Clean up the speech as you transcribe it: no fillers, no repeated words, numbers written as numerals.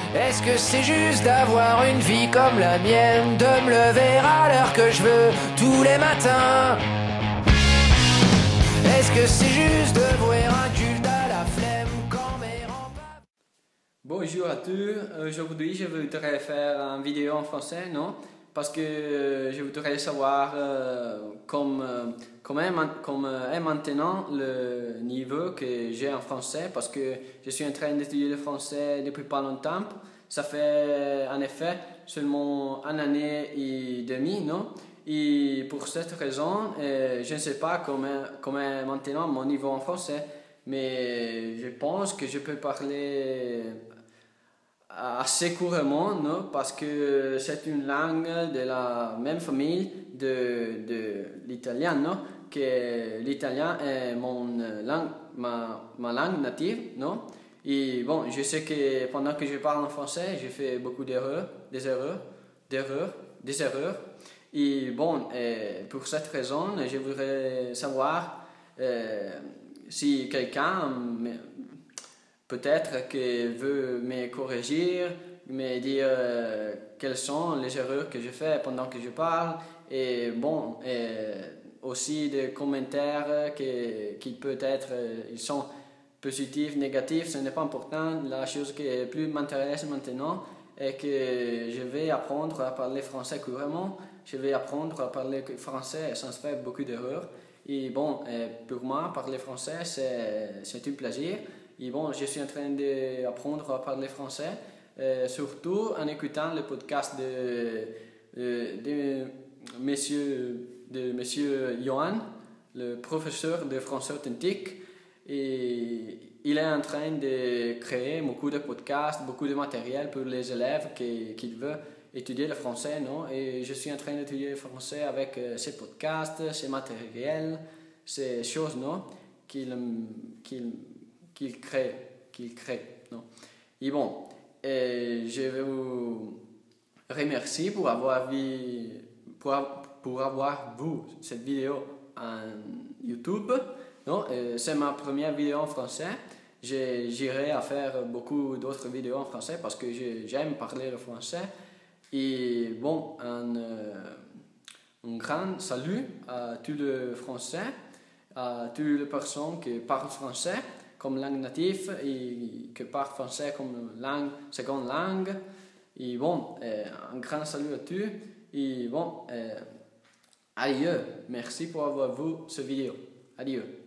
Est-ce que c'est juste d'avoir une vie comme la mienne, de me lever à l'heure que je veux tous les matins? Est-ce que c'est juste de vouer un culte à la flemme quand mes remparts... Bonjour à tous, aujourd'hui je voudrais faire une vidéo en français, non? Parce que je voudrais savoir comment est maintenant le niveau que j'ai en français, parce que je suis en train d'étudier le français depuis pas longtemps. Ça fait en effet seulement une année et demie, non? Et pour cette raison, je ne sais pas comment est maintenant mon niveau en français, mais je pense que je peux parler assez couramment, non? Parce que c'est une langue de la même famille de l'italien, non? Que l'italien est ma langue native, non? Et bon, je sais que pendant que je parle en français, je fais beaucoup d'erreurs. Et bon, pour cette raison, je voudrais savoir si quelqu'un peut-être que veut me corriger, me dire quelles sont les erreurs que je fais pendant que je parle, et bon, aussi des commentaires qui peut-être ils sont positifs, négatifs, ce n'est pas important. La chose qui plus m'intéresse maintenant est que je vais apprendre à parler français couramment, je vais apprendre à parler français sans faire beaucoup d'erreurs. Et bon, pour moi, parler français, c'est un plaisir. Et bon, je suis en train d'apprendre à parler français, surtout en écoutant le podcast de monsieur Johan, le professeur de français authentique. Et il est en train de créer beaucoup de podcasts, beaucoup de matériel pour les élèves qui veulent étudier le français, non? Et je suis en train d'étudier le français avec ces podcasts, ces matériels, ces choses, non? Qu'il crée, non? Et bon, je vais vous remercier pour avoir vu cette vidéo en YouTube, non? C'est ma première vidéo en français. J'irai à faire beaucoup d'autres vidéos en français parce que j'aime parler le français. Et bon, un grand salut à tous les Français, à toutes les personnes qui parlent français comme langue native et qui parlent français comme seconde langue. Et bon, un grand salut à tous. Et bon, adieu. Merci pour avoir vu cette vidéo. Adieu.